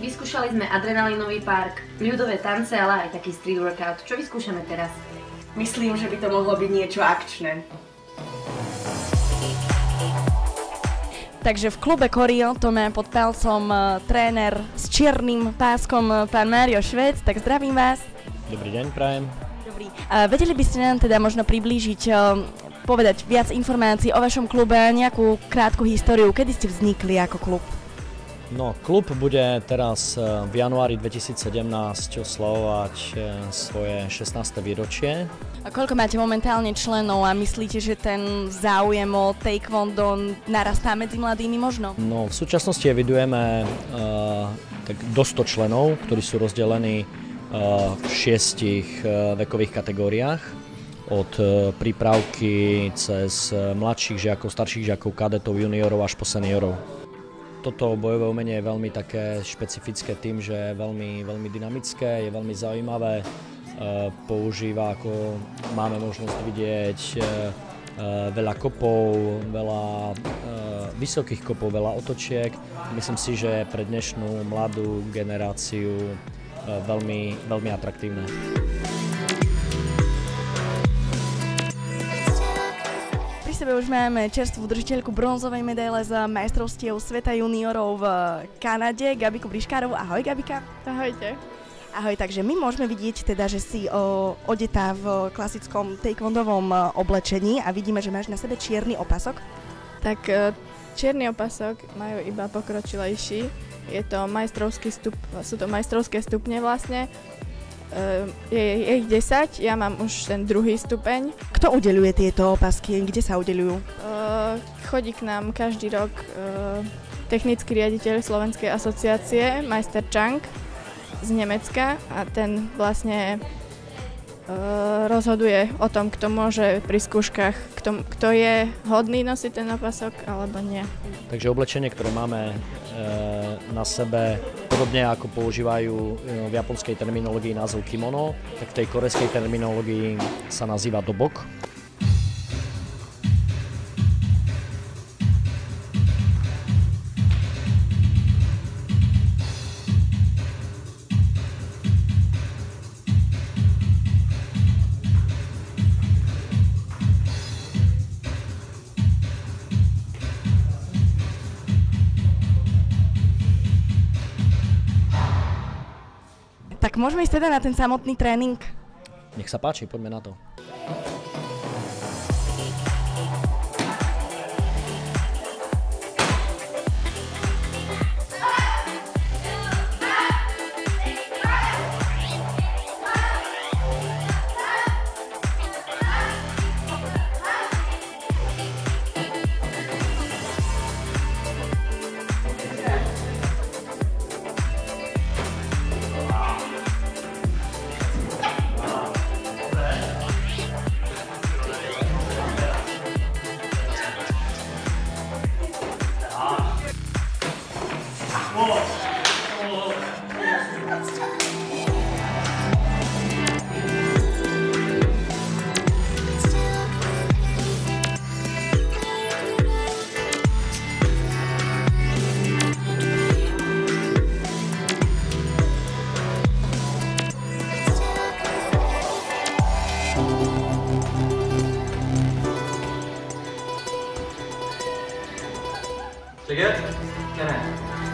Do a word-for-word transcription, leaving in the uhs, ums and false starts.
Vyskúšali sme adrenalinový park, ľudové tance, ale aj taký street workout. Čo vyskúšame teraz? Myslím, že by to mohlo byť niečo akčné. Takže v klube Koril to máme pod palcom uh, tréner s čiernym páskom, uh, pán Mário Švec, tak zdravím vás. Dobrý deň, prajem. Dobrý. Uh, vedeli by ste nám teda možno priblížiť, uh, povedať viac informácií o vašom klube, nejakú krátku históriu, kedy ste vznikli ako klub? No, klub bude teraz v januári dvetisícsedemnásť oslavovať svoje šestnáste výročie. A koľko máte momentálne členov a myslíte, že ten záujem o taekwondo narastá medzi mladými možno? No, v súčasnosti evidujeme uh, tak do sto členov, ktorí sú rozdelení uh, v šiestich uh, vekových kategóriách. Od uh, prípravky cez uh, mladších žiakov, starších žiakov, kadetov, juniorov až po seniorov. Toto bojové umenie je veľmi také špecifické tým, že je veľmi, veľmi dynamické, je veľmi zaujímavé, používa, ako máme možnosť vidieť, veľa kopov, veľa vysokých kopov, veľa otočiek. Myslím si, že je pre dnešnú mladú generáciu veľmi, veľmi atraktívne. Pri sebe už máme čerstvú držiteľku bronzovej medaile z majstrovstiev sveta juniorov v Kanade, Gabiku Briškárovú. Ahoj, Gabika. Ahojte. Ahoj, takže my môžeme vidieť teda, že si o, odetá v klasickom taekwondovom oblečení a vidíme, že máš na sebe čierny opasok. Tak čierny opasok majú iba pokročilejší. Je to majstrovský stup, sú to majstrovské stupne vlastne. Je, je ich desať, ja mám už ten druhý stupeň. Kto udeľuje tieto opasky? Kde sa udeľujú? Uh, chodí k nám každý rok uh, technický riaditeľ Slovenskej asociácie, majster Chang z Nemecka a ten vlastne uh, rozhoduje o tom, kto môže pri skúškach, kto, kto je hodný nosiť ten opasok alebo nie. Takže oblečenie, ktoré máme e, na sebe, podobne ako používajú v japonskej terminológii názov kimono, tak v tej korejskej terminológii sa nazýva dobok. Tak môžeme ísť teda na ten samotný tréning? Nech sa páči, poďme na to. Sige, kanan.